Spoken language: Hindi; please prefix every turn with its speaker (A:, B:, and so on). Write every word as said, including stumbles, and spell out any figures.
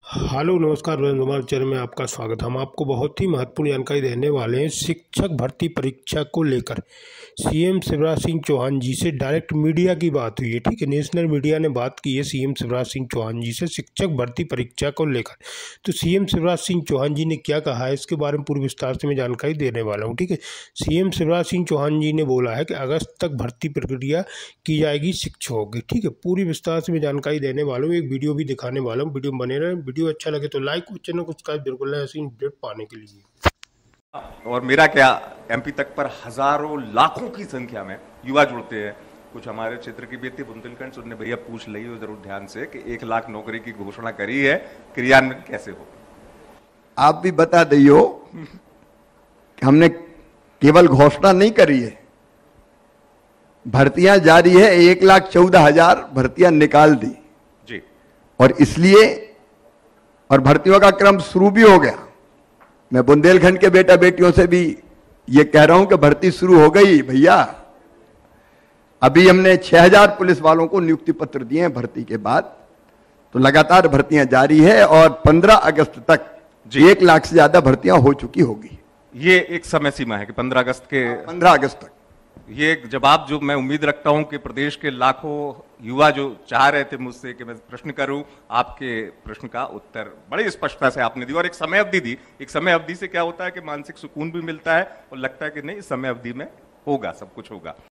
A: हेलो नमस्कार हमारे चैनल में आपका स्वागत। हम आपको बहुत ही महत्वपूर्ण जानकारी देने वाले हैं शिक्षक भर्ती परीक्षा को लेकर। सीएम शिवराज सिंह चौहान जी से डायरेक्ट मीडिया की बात हुई है, ठीक है। नेशनल मीडिया ने बात की है सीएम शिवराज सिंह चौहान जी से शिक्षक भर्ती परीक्षा को लेकर। तो सीएम शिवराज सिंह चौहान जी ने क्या कहा है इसके बारे में पूरी विस्तार से मैं जानकारी देने वाला हूँ, ठीक है। सीएम शिवराज सिंह चौहान जी ने बोला है कि अगस्त तक भर्ती प्रक्रिया की जाएगी शिक्षकों की, ठीक है। पूरी विस्तार से मैं जानकारी देने वाला हूँ, एक वीडियो भी दिखाने वाला हूँ। वीडियो बने रहे, वीडियो अच्छा लगे तो लाइक और चैनल को सब्सक्राइब बिल्कुल ना, ऐसी अपडेट पाने के लिए।
B: और मेरा क्या, एमपी तक पर हजारों लाखों की संख्या में युवा जुड़ते हैं। कुछ हमारे क्षेत्र की भी थी बुंदेलखंड से, उन्होंने भैया पूछ ली हो जरूर ध्यान से कि एक लाख नौकरी की घोषणा करी है, क्रियान्वयन कैसे हो।
C: आप भी बता दियो कि हमने केवल घोषणा नहीं करी है, भर्तियां जारी है। एक लाख चौदह हजार भर्तियां निकाल दी
B: जी,
C: और इसलिए और भर्तियों का क्रम शुरू भी हो गया। मैं बुंदेलखंड के बेटा बेटियों से भी ये कह रहा हूं कि भर्ती शुरू हो गई भैया। अभी हमने छह हजार पुलिस वालों को नियुक्ति पत्र दिए हैं भर्ती के बाद, तो लगातार भर्तियां जारी है और पंद्रह अगस्त तक एक लाख से ज्यादा भर्तियां हो चुकी होगी।
B: ये एक समय सीमा है कि पंद्रह अगस्त के
C: पंद्रह अगस्त तक। ये
B: एक जवाब जो मैं उम्मीद रखता हूं कि प्रदेश के लाखों युवा जो चाह रहे थे मुझसे कि मैं प्रश्न करूं, आपके प्रश्न का उत्तर बड़ी स्पष्टता से आपने दी और एक समय अवधि दी। एक समय अवधि से क्या होता है कि मानसिक सुकून भी मिलता है और लगता है कि नहीं, इस समय अवधि में होगा, सब कुछ होगा।